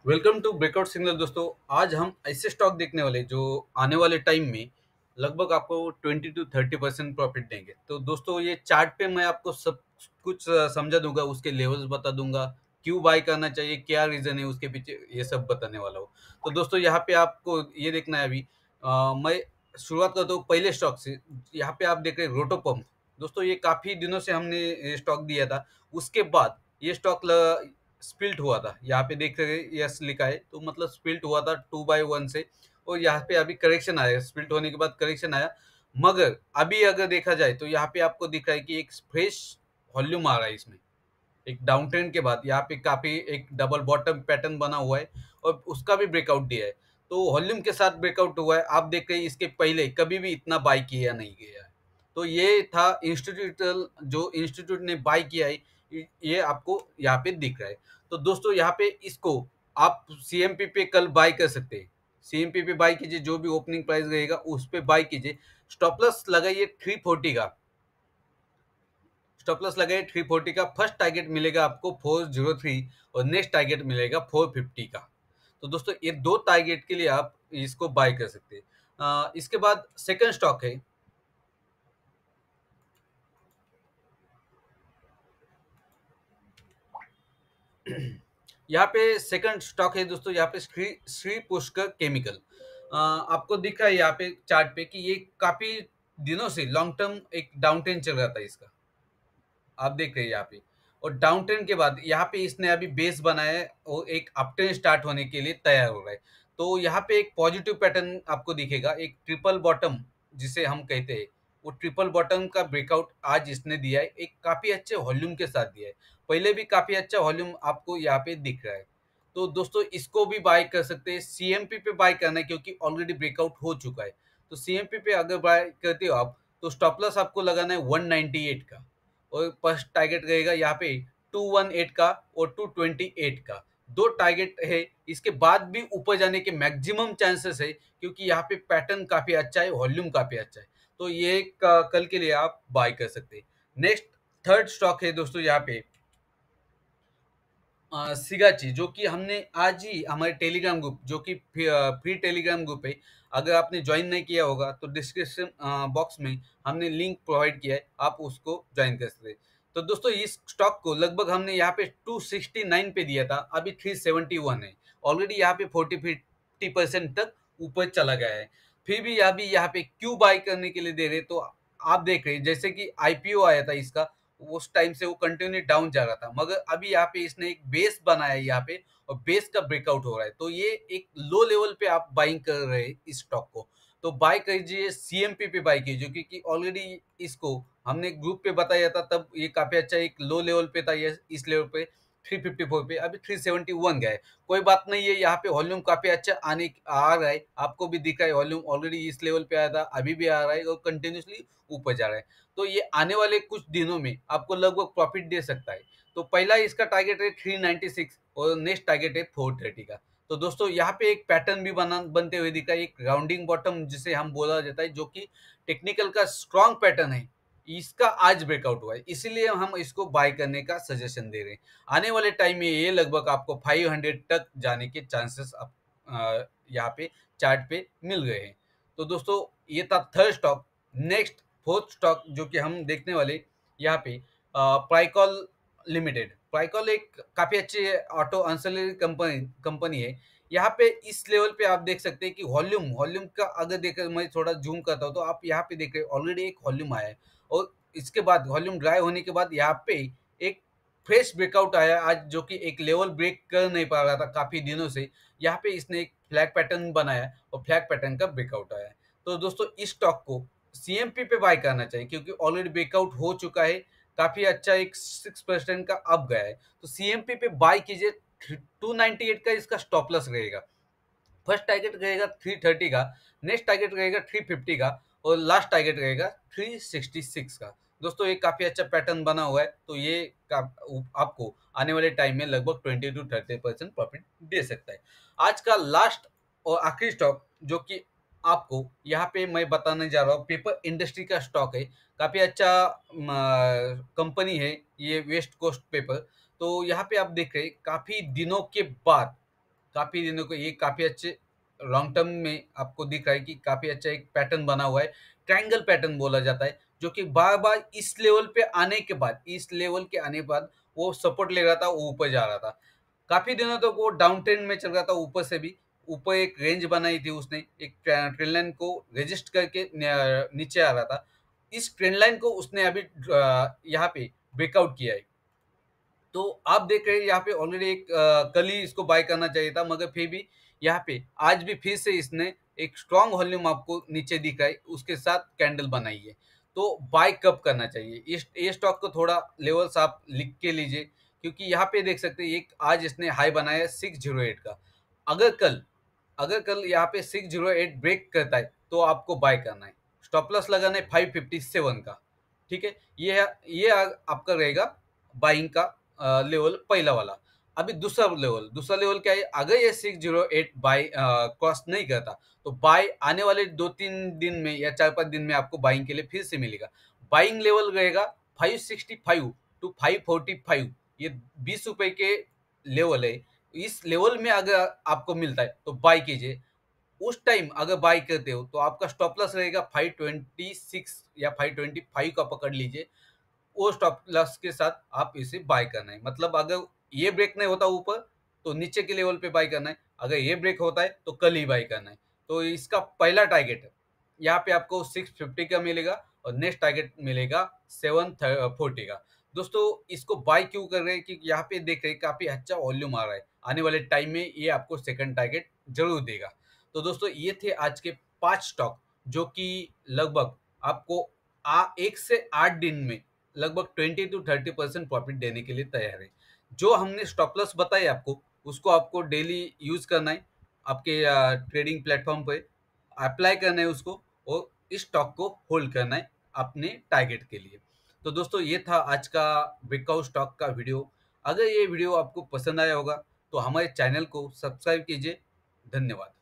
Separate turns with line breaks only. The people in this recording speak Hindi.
वेलकम टू ब्रेकआउट सिग्नल दोस्तों। आज हम ऐसे स्टॉक देखने वाले जो आने वाले टाइम में लगभग आपको 20 to 30% प्रॉफिट देंगे। तो दोस्तों ये चार्ट पे मैं आपको सब कुछ समझा दूंगा, उसके लेवल्स बता दूंगा, क्यों बाय करना चाहिए, क्या रीजन है उसके पीछे, ये सब बताने वाला हूँ। तो दोस्तों यहाँ पे आपको ये देखना है अभी। मैं शुरुआत करता हूँ पहले स्टॉक से। यहाँ पे आप देख रहे हैं रोटो पंप। दोस्तों ये काफी दिनों से हमने स्टॉक दिया था। उसके बाद ये स्टॉक स्पिल्ट हुआ था, यहाँ पे देख रहे हैं यस लिखा है, तो मतलब स्पिल्ट हुआ था 2/1 से। और यहाँ पे अभी करेक्शन आया, स्पिल्ट होने के बाद करेक्शन आया। मगर अभी अगर देखा जाए तो यहाँ पे आपको दिख रहा है कि एक फ्रेश वॉल्यूम आ रहा है इसमें। एक डाउन ट्रेंड के बाद यहाँ पे काफी एक डबल बॉटम पैटर्न बना हुआ है और उसका भी ब्रेकआउट दिया है। तो वॉल्यूम के साथ ब्रेकआउट हुआ है। आप देख रहे हैं इसके पहले कभी भी इतना बाय किया नहीं गया है। तो ये था इंस्टीट्यूटल, जो इंस्टीट्यूट ने बाय किया है, ये आपको यहाँ पे दिख रहा है। तो दोस्तों यहाँ पे इसको आप सीएमपी पे कल बाय कर सकते हैं। सीएमपी पे बाय कीजिए, जो भी ओपनिंग प्राइस रहेगा उस पे बाय कीजिए। स्टॉप लॉस लगाइए 340 का। स्टॉप लॉस लगाइए 340 का। फर्स्ट टारगेट मिलेगा आपको 403 और नेक्स्ट टारगेट मिलेगा 450 का। तो दोस्तों ये दो टारगेट के लिए आप इसको बाय कर सकते हैं। इसके बाद सेकंड स्टॉक है। यहाँ पे सेकंड स्टॉक है दोस्तों, यहाँ पे श्री श्री पुष्कर केमिकल। आपको दिख रहा है यहाँ पे चार्ट पे कि ये काफी दिनों से लॉन्ग टर्म एक डाउन ट्रेंड चल रहा था इसका। आप देख रहे हैं यहाँ पे। और डाउन ट्रेंड के बाद यहाँ पे इसने अभी बेस बनाया है और एक अप ट्रेंड स्टार्ट होने के लिए तैयार हो रहा है। तो यहाँ पे एक पॉजिटिव पैटर्न आपको दिखेगा, एक ट्रिपल बॉटम जिसे हम कहते हैं। वो ट्रिपल बॉटम का ब्रेकआउट आज इसने दिया है, एक काफी अच्छे वॉल्यूम के साथ दिया है। पहले भी काफी अच्छा वॉल्यूम आपको यहाँ पे दिख रहा है। तो दोस्तों इसको भी बाय कर सकते हैं। सीएमपी पे बाय करना है क्योंकि ऑलरेडी ब्रेकआउट हो चुका है। तो सीएमपी पे अगर बाय करते हो आप, तो स्टॉप लॉस आपको लगाना है 198 का। और फर्स्ट टारगेट रहेगा यहाँ पे 218 का और 228 का। दो टारगेट है। इसके बाद भी ऊपर जाने के मैक्सिमम चांसेस है क्योंकि यहाँ पे पैटर्न काफी अच्छा है, वॉल्यूम काफी अच्छा है। तो ये कल के लिए आप बाय कर सकते हैं। नेक्स्ट थर्ड स्टॉक है दोस्तों यहाँ पे सिगाची, जो कि हमने आज ही हमारे टेलीग्राम ग्रुप, जो कि फ्री टेलीग्राम ग्रुप है। अगर आपने ज्वाइन नहीं किया होगा तो डिस्क्रिप्शन बॉक्स में हमने लिंक प्रोवाइड किया है, आप उसको ज्वाइन कर सकते हैं। तो दोस्तों इस स्टॉक को लगभग हमने यहाँ पे 269 पे दिया था, अभी 371 है। ऑलरेडी यहाँ पे 40-50% तक ऊपर चला गया है। फिर भी अभी यहाँ पे क्यों बाय करने के लिए दे रहे, तो आप देख रहे हैं जैसे कि आईपीओ आया था इसका, उस टाइम से वो कंटिन्यू डाउन जा रहा था। मगर अभी यहाँ पे इसने एक बेस बनाया है यहाँ पे, और बेस का ब्रेकआउट हो रहा है। तो ये एक लो लेवल पे आप बाइंग कर रहे हैं इस स्टॉक को। तो बाय कीजिए, सीएमपी पे बाय कीजिए, क्योंकि ऑलरेडी इसको हमने ग्रुप पे बताया था, तब ये काफी अच्छा एक लो लेवल पे था। ये इस लेवल पे 354 पे, अभी 371 गया है। कोई बात नहीं है, यहाँ पे वॉल्यूम काफी अच्छा आने आ रहा है, आपको भी दिख रहा है। वॉल्यूम ऑलरेडी इस लेवल पे आया था, अभी भी आ रहा है और कंटिन्यूसली ऊपर जा रहा है। तो ये आने वाले कुछ दिनों में आपको लगभग प्रॉफिट दे सकता है। तो पहला इसका टारगेट है 396 और नेक्स्ट टारगेट है 430 का। तो दोस्तों यहाँ पे एक पैटर्न भी बना बनते हुए दिखा है, एक राउंडिंग बॉटम जिसे हम बोला जाता है, जो कि टेक्निकल का स्ट्रॉन्ग पैटर्न है। इसका आज ब्रेकआउट हुआ है, इसीलिए हम इसको बाय करने का सजेशन दे रहे हैं। आने वाले टाइम में ये लगभग आपको 500 तक जाने के चांसेस आप यहाँ पे चार्ट पे मिल गए हैं। तो दोस्तों ये था third stock. Next fourth stock जो कि हम देखने वाले यहाँ पे प्राइकॉल लिमिटेड। प्राइकॉल एक काफी अच्छी ऑटो अंसलरी कंपनी कंपनी है। यहाँ पे इस लेवल पे आप देख सकते हैं कि वॉल्यूम वॉल्यूम का अगर देखें, मैं थोड़ा जूम करता हूँ तो आप यहाँ पे देख रहे हैं ऑलरेडी एक वॉल्यूम आया है। और इसके बाद वॉल्यूम ड्राई होने के बाद यहाँ पे एक फ्रेश ब्रेकआउट आया आज, जो कि एक लेवल ब्रेक कर नहीं पा रहा था काफी दिनों से। यहाँ पे इसने एक फ्लैग पैटर्न बनाया और फ्लैग पैटर्न का ब्रेकआउट आया है। तो दोस्तों इस स्टॉक को सीएमपी पे बाय करना चाहिए क्योंकि ऑलरेडी ब्रेकआउट हो चुका है। काफी अच्छा एक 6% का अप गया है। तो सीएमपी पे बाय कीजिए। 298 का इसका स्टॉप लॉस रहेगा। फर्स्ट टारगेट रहेगा 330 का। नेक्स्ट टारगेट रहेगा 350 का। और लास्ट टारगेट रहेगा 366 का। दोस्तों ये काफी अच्छा पैटर्न बना हुआ है। तो ये आपको आने वाले टाइम में लगभग 20 to 30% प्रॉफिट दे सकता है। आज का लास्ट और आखिरी स्टॉक जो कि आपको यहाँ पे मैं बताने जा रहा हूँ, पेपर इंडस्ट्री का स्टॉक है। काफी अच्छा कंपनी है ये, वेस्ट कोस्ट पेपर। तो यहाँ पे आप देख रहे हैं काफी दिनों के बाद काफ़ी दिनों को ये काफ़ी अच्छे लॉन्ग टर्म में आपको दिख रहा है कि काफ़ी अच्छा एक पैटर्न बना हुआ है। ट्रायंगल पैटर्न बोला जाता है, जो कि बार-बार इस लेवल पे आने के बाद, इस लेवल के आने के बाद वो सपोर्ट ले रहा था, वो ऊपर जा रहा था। काफ़ी दिनों तक वो डाउन ट्रेंड में चल रहा था ऊपर से भी। ऊपर एक रेंज बनाई थी उसने, एक ट्रेंड लाइन को रेजिस्ट करके नीचे आ रहा था। इस ट्रेंड लाइन को उसने अभी यहाँ पे ब्रेकआउट किया है। तो आप देख रहे हैं यहाँ पे ऑलरेडी एक कल ही इसको बाय करना चाहिए था, मगर फिर भी यहाँ पे आज भी फिर से इसने एक स्ट्रॉन्ग वॉल्यूम आपको नीचे दिखा है, उसके साथ कैंडल बनाई है। तो बाय कब करना चाहिए? इस ये स्टॉक को थोड़ा लेवल्स आप लिख के लीजिए, क्योंकि यहाँ पे देख सकते हैं एक आज इसने हाई बनाया है 608 का। अगर कल अगर कल यहाँ पे 608 ब्रेक करता है, तो आपको बाय करना है। स्टॉप लॉस लगाना है 557 का, ठीक है? ये आपका रहेगा बाइंग का लेवल पहला वाला। अभी दूसरा लेवल क्या है? अगर ये 608 बाय क्रॉस नहीं करता, तो बाय आने वाले 2-3 दिन में या 4-5 दिन में आपको बाइंग के लिए फिर से मिलेगा। बाइंग लेवल रहेगा 565 टू 545, ये ₹20 के लेवल है। इस लेवल में अगर आपको मिलता है, तो बाय कीजिए। उस टाइम अगर बाय करते हो, तो आपका स्टॉप लॉस रहेगा 526 या 525 का पकड़ लीजिए। वो स्टॉप लॉस के साथ आप इसे बाय करना है। मतलब अगर ये ब्रेक नहीं होता ऊपर, तो नीचे के लेवल पे बाय करना है। अगर ये ब्रेक होता है, तो कल ही बाय करना है। तो इसका पहला टारगेट है, यहाँ पे आपको 650 का मिलेगा और नेक्स्ट टारगेट मिलेगा 740 का। दोस्तों, इसको बाय क्यों कर रहे हैं? क्योंकि यहाँ पे देख रहे हैं काफ़ी अच्छा वॉल्यूम आ रहा है। आने वाले टाइम में ये आपको सेकंड टारगेट ज़रूर देगा। तो दोस्तों, ये थे आज के 5 स्टॉक, जो कि लगभग आपको 1 से 8 दिन में लगभग 20 टू 30% प्रॉफिट देने के लिए तैयार है। जो हमने स्टॉप लॉस बताए आपको, उसको आपको डेली यूज़ करना है, आपके ट्रेडिंग प्लेटफ़ॉर्म पे अप्लाई करना है उसको, और इस स्टॉक को होल्ड करना है अपने टारगेट के लिए। तो दोस्तों, ये था आज का ब्रेकआउट स्टॉक का वीडियो। अगर ये वीडियो आपको पसंद आया होगा, तो हमारे चैनल को सब्सक्राइब कीजिए। धन्यवाद।